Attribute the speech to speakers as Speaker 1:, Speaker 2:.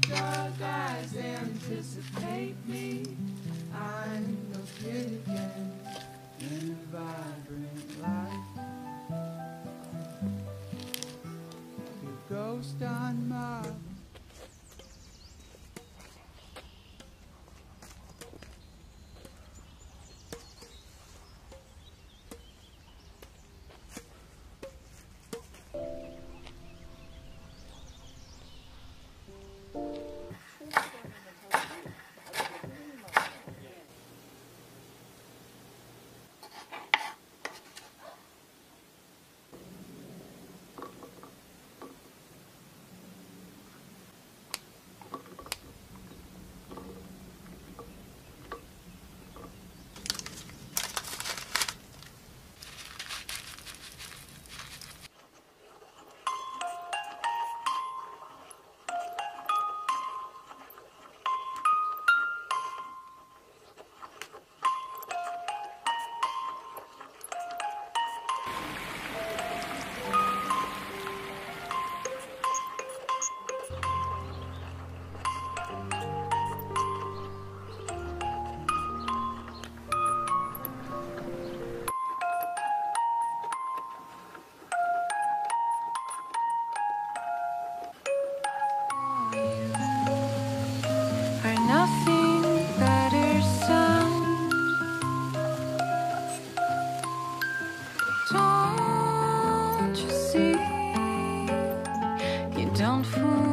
Speaker 1: dark eyes anticipate me. I'm no kid again in a vibrant light. Your ghost on Mars.
Speaker 2: Are nothing better sound. Don't you see? You don't fool